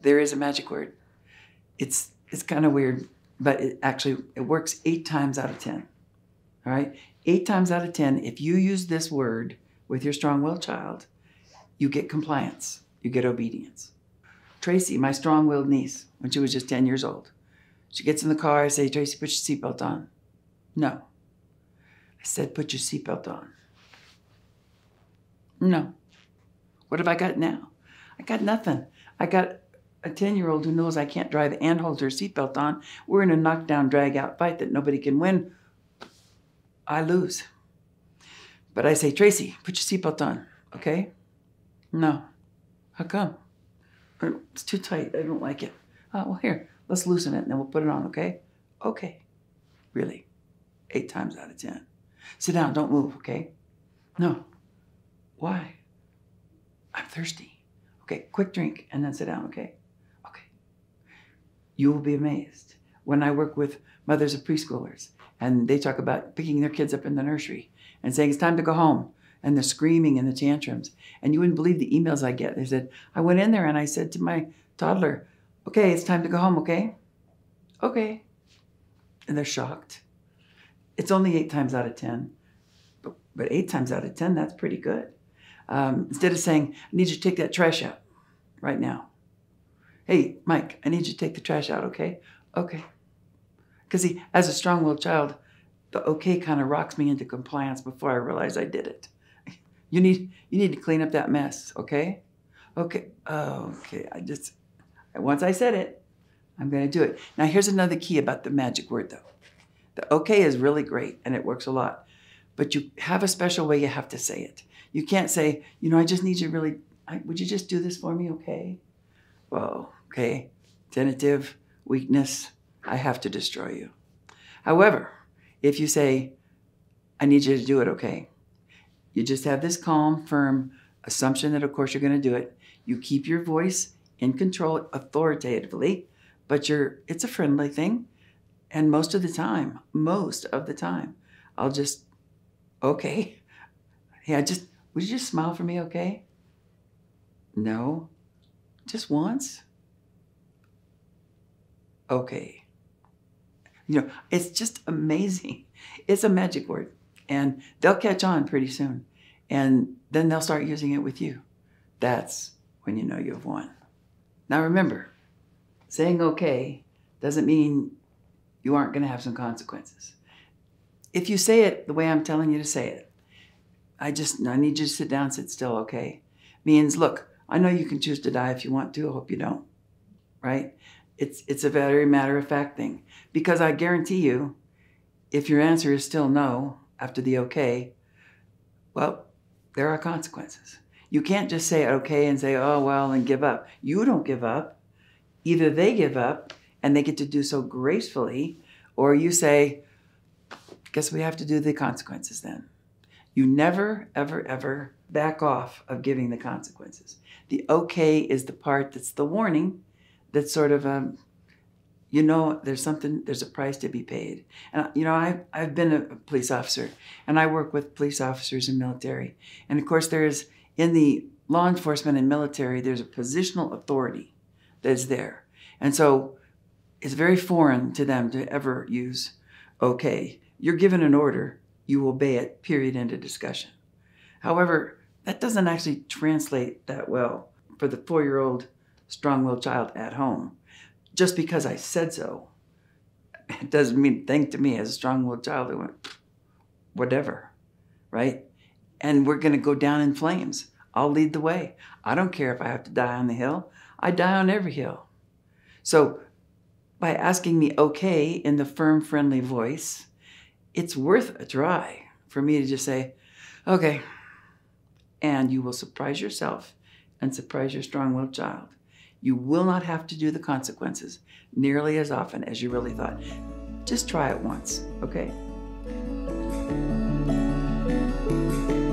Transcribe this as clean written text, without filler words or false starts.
there is a magic word. It's kind of weird, but it works 8 times out of 10. All right? 8 times out of 10, if you use this word with your strong-willed child, you get compliance. You get obedience. Tracy, my strong-willed niece, when she was just 10 years old, she gets in the car, I say, Tracy, put your seatbelt on. No. I said, put your seatbelt on. No. What have I got now? I got nothing. I got a 10-year-old who knows I can't drive and holds her seatbelt on. We're in a knockdown, drag-out fight that nobody can win. I lose. But I say, Tracy, put your seatbelt on, okay? No. How come? It's too tight. I don't like it. Well, here, let's loosen it and then we'll put it on, okay? Okay. Really. 8 times out of 10. Sit down. Don't move, okay? No. Why? I'm thirsty. Okay, quick drink and then sit down, okay? Okay. You will be amazed when I work with mothers of preschoolers and they talk about picking their kids up in the nursery and saying it's time to go home. And the screaming and the tantrums. And you wouldn't believe the emails I get. They said, I went in there and I said to my toddler, okay, it's time to go home, okay? Okay. And they're shocked. It's only 8 times out of 10. But 8 times out of 10, that's pretty good. Instead of saying, I need you to take that trash out right now. Hey, Mike, I need you to take the trash out, okay? Okay. Because see, as a strong-willed child, the okay kind of rocks me into compliance before I realize I did it. You need to clean up that mess, okay? Okay, okay, once I said it, I'm gonna do it. Now here's another key about the magic word though. The okay is really great and it works a lot, but you have a special way you have to say it. You can't say, I just need you really, would you just do this for me, okay? Well, okay, tentative, weakness, I have to destroy you. However, if you say, I need you to do it, okay? You just have this calm, firm assumption that, of course, you're going to do it. You keep your voice in control authoritatively, but it's a friendly thing. And most of the time, I'll just, okay. Yeah, would you just smile for me, okay? No. Just once? Okay. It's just amazing. It's a magic word. And they'll catch on pretty soon. And then they'll start using it with you. That's when you know you've won. Now remember, saying okay doesn't mean you aren't going to have some consequences. If you say it the way I'm telling you to say it, I need you to sit down, sit still, okay? Means, look, I know you can choose to die if you want to. I hope you don't, right? It's a very matter-of-fact thing. Because I guarantee you, if your answer is still no after the okay, well, there are consequences. You can't just say okay and say, oh, well, and give up. You don't give up. Either they give up and they get to do so gracefully, or you say, guess we have to do the consequences then. You never, ever, ever back off of giving the consequences. The okay is the part that's the warning, that's sort of there's a price to be paid. And I've been a police officer and I work with police officers and military. And of course in the law enforcement and military, there's a positional authority that's there. And so it's very foreign to them to ever use okay. You're given an order, you obey it, period, end of discussion. However, that doesn't actually translate that well for the 4-year-old strong-willed child at home. Just because I said so, it doesn't mean a thing to me as a strong-willed child. It went, whatever, right? And we're going to go down in flames. I'll lead the way. I don't care if I have to die on the hill. I die on every hill. So by asking me okay in the firm, friendly voice, it's worth a try for me to just say, okay, and you will surprise yourself and surprise your strong-willed child. You will not have to do the consequences nearly as often as you really thought. Just try it once, okay?